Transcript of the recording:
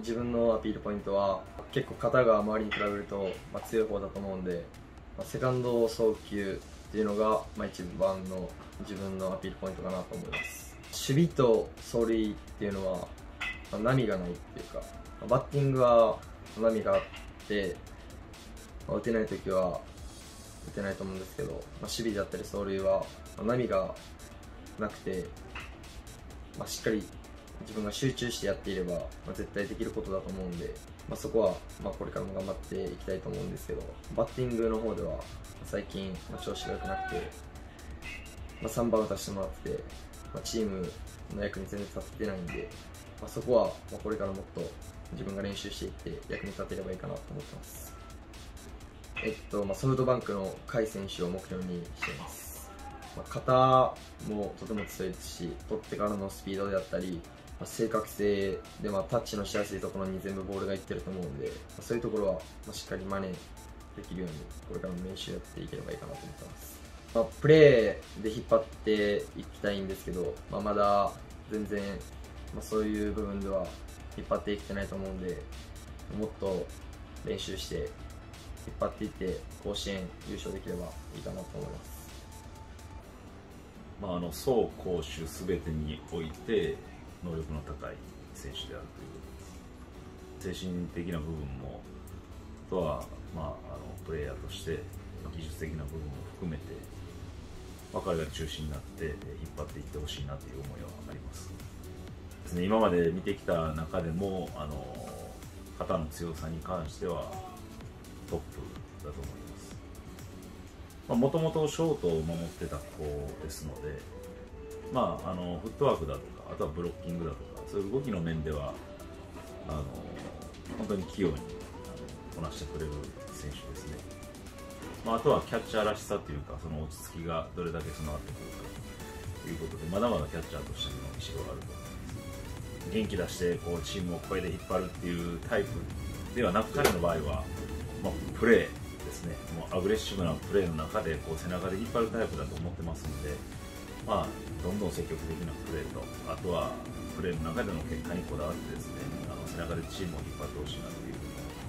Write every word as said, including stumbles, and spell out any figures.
自分のアピールポイントは結構肩が周りに比べると、まあ、強い方だと思うんで、まあ、セカンド送球っていうのが、まあ、一番の自分のアピールポイントかなと思います。守備と走塁っていうのは、まあ、波がないっていうか、まあ、バッティングは波があって、まあ、打てない時は打てないと思うんですけど、まあ、守備だったり走塁は、まあ、波がなくて、まあ、しっかり自分が集中してやっていれば、まあ、絶対できることだと思うんで、まあ、そこは、まあ、これからも頑張っていきたいと思うんですけど、バッティングの方では最近、まあ、調子が良くなくて、まあ、さんばん打たせてもらってて、まあ、チームの役に全然立ってないんで、まあ、そこは、まあ、これからもっと自分が練習していって役に立てればいいかなと思ってます。えっとまあ、ソフトバンクの甲斐選手を目標にしています。まあ、肩もとても強いですし、取ってからのスピードであったり、まあ、正確性で、まあ、タッチのしやすいところに全部ボールがいってると思うんで、まあ、そういうところは、まあ、しっかり真似できるようにこれからも練習やっていければいいかなと思ってます。まあ、プレーで引っ張っていきたいんですけど、まあ、まだ全然、まあ、そういう部分では引っ張っていけてないと思うんで、もっと練習して引っ張っていって甲子園優勝できればいいかなと思います。 まあ、あの走攻守すべてにおいて能力の高い選手であるという精神的な部分もあとは、まあ、あのプレーヤーとして技術的な部分も含めて、まあ、彼が中心になって引っ張っていってほしいなという思いはありますですね。今まで見てきた中でもあの肩の強さに関してはトップだと思います。もともとショートを守ってた子ですので、まあ、あのフットワークだとか、あとはブロッキングだとか、そういう動きの面ではあの本当に器用にあのこなしてくれる選手ですね。まあ、あとはキャッチャーらしさというか、その落ち着きがどれだけ備わってくるかということで、まだまだキャッチャーとしての伸びしろがあると思います。元気出してこうチームを声で引っ張るっていうタイプではなく、彼の場合は、まあ、プレーですね、もうアグレッシブなプレーの中でこう背中で引っ張るタイプだと思ってますので、まあ、どんどん積極的なプレーと、あとはプレーの中での結果にこだわってですね、あの背中でチームを引っ張ってほしいなというふうに思います。